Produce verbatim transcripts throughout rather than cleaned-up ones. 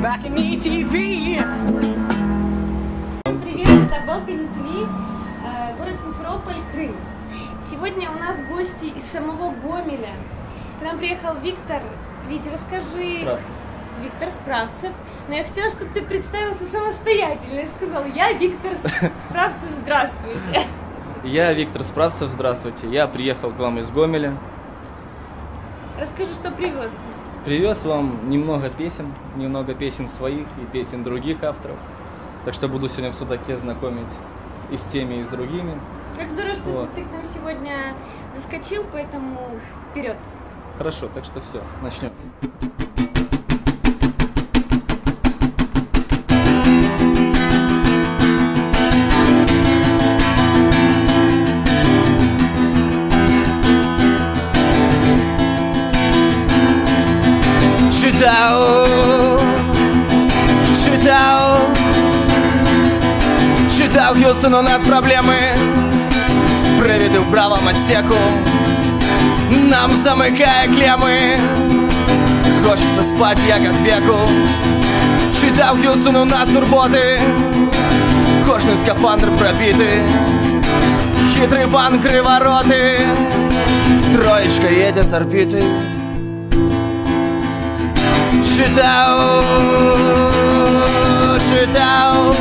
Balcony ти ви. Привет, это Balcony ти ви, город Симферополь, Крым. Сегодня у нас гости из самого Гомеля. К нам приехал Виктор. Витя, расскажи. Справцев. Виктор Справцев. Но я хотела, чтобы ты представился самостоятельно и сказал: я Виктор Справцев, здравствуйте. Я Виктор Справцев, здравствуйте. Я приехал к вам из Гомеля. Расскажи, что привез. Привез вам немного песен, немного песен своих и песен других авторов. Так что буду сегодня в судаке знакомить и с теми, и с другими. Как здорово, что Вот. ты, ты к нам сегодня заскочил, поэтому вперед. Хорошо, так что все, начнем. Читав, читав, читав, Х'юстон, у нас проблеми. Привіди в правому отсеку, нам замикає клеми. Хочеться спать, як от веку. Читав, Х'юстон, у нас турботи. Кожний скафандр пробитий. Хитрий банк, кривороти. Троечка едет с орбиты. Читав, читав,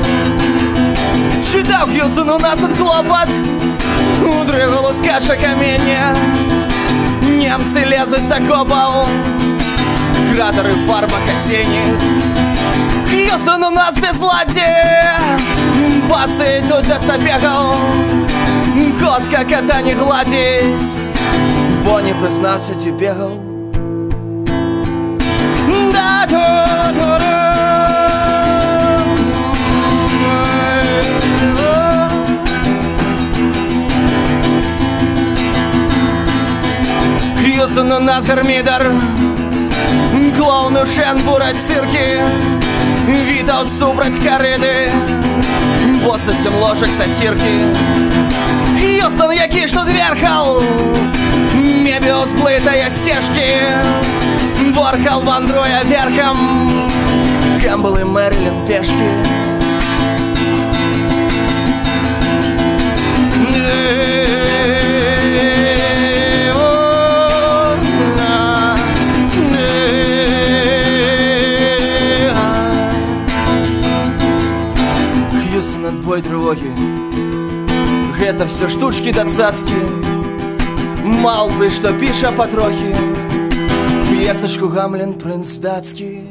читав, Х'юстон, у нас тут клопот. У дригулу скаче каміння. Немцы лезут за копов. Кратеры в фармах осенних. Х'юстон, у нас безладие. Бацы идут до забегов. Кот, как это не гладить. Бонни, признался, ты бегал. Х'юстон, у нас гармидер. Клоуны шенбурать цирки. Витаут субрать кориды. После сім ложек сатирки. Х'юстон, який ж тут верхал. Мебиус, плитая стежки. Ворхал, вандруя верхом. Кэмпбелл и Мэрилин пешки. Х'юстон, отбой тревоги. Это все штучки да цацки. Мал бы, что пиша потрохи. П'єсочку Гамлін, принц датський.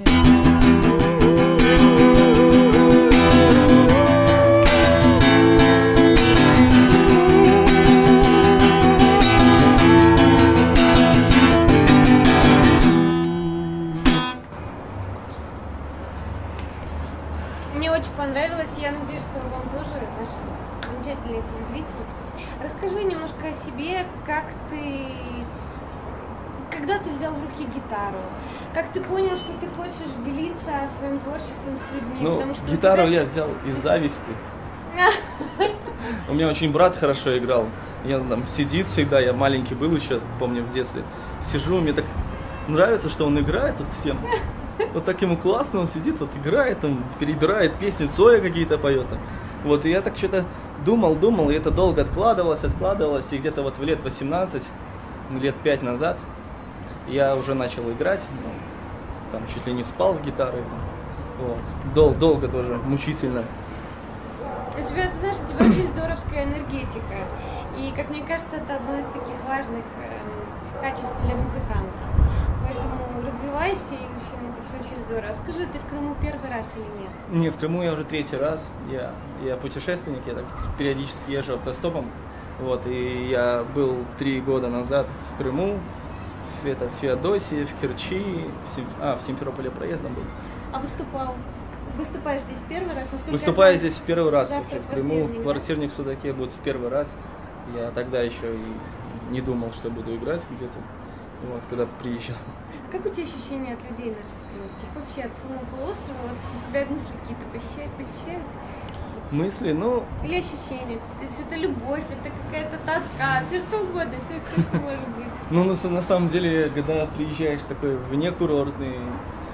Мне очень понравилось, я надеюсь, что вам тоже, наши замечательные телезрители. Расскажи немножко о себе, как ты... Когда ты взял в руки гитару? Как ты понял, что ты хочешь делиться своим творчеством с людьми? Ну, Потому что гитару тебя... я взял из зависти. У меня очень брат хорошо играл. Я там сидит всегда, я маленький был еще, помню, в детстве. Сижу, мне так нравится, что он играет тут всем. Вот так ему классно, он сидит, вот играет, там, перебирает песни, Цоя какие-то поет. Там. Вот, и я так что-то думал, думал, и это долго откладывалось, откладывалось, и где-то вот в лет восемнадцать, лет пять назад, я уже начал играть, ну, там чуть ли не спал с гитарой. Вот. Дол долго тоже, мучительно. У тебя, ты знаешь, у тебя очень здоровская энергетика. И, как мне кажется, это одно из таких важных эм, качеств для музыканта. Поэтому развивайся, и, в общем, это все очень здорово. Скажи, ты в Крыму первый раз или нет? Не, в Крыму я уже третий раз. Я, я путешественник, я так периодически езжу автостопом. Вот, и я был три года назад в Крыму, в, это, в Феодосии, в Керчи, в, Сим, а, в Симферополе проездом был. А выступал? Выступаешь здесь первый раз? Насколько Выступаю я знаю, здесь в первый раз завтра в в Крыму, квартирник, в квартирник в Судаке будет в первый раз. Я тогда еще и не думал, что буду играть где-то, вот, когда приезжал. А как у тебя ощущения от людей наших крымских? Вообще от самого полуострова? Вот у тебя мысли какие-то посещают? посещают? Мысли, ну... Или ощущения? То есть это любовь, это какая-то тоска, все что угодно, все, все что может быть. Ну, на, на самом деле, когда приезжаешь такой внекурортный,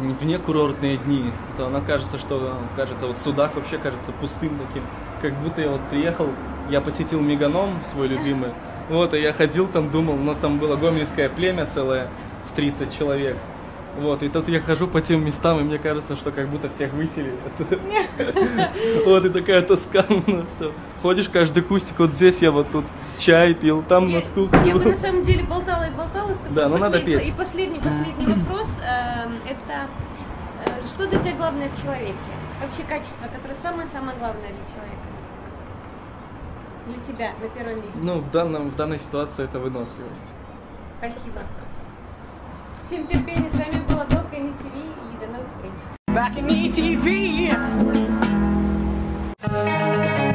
вне курортные дни, то она кажется, что кажется, вот Судак вообще кажется пустым таким, как будто я вот приехал, я посетил Меганом свой любимый, вот, и я ходил там, думал, у нас там было гомельское племя целое в тридцать человек, вот, и тут я хожу по тем местам, и мне кажется, что как будто всех выселили. Вот, и такая тоска. Ходишь каждый кустик, вот здесь я вот тут чай пил, там на скуку. Я бы на самом деле болтала и болтала с тобой. Да, но надо петь. И последний, последний вопрос, это что для тебя главное в человеке? Вообще качество, которое самое-самое главное для человека? Для тебя на первом месте. Ну, в, данном, в данной ситуации это выносливость. Спасибо. Всем терпения, с вами была Белка эн и ти ви и до новых встреч. Back in E T V.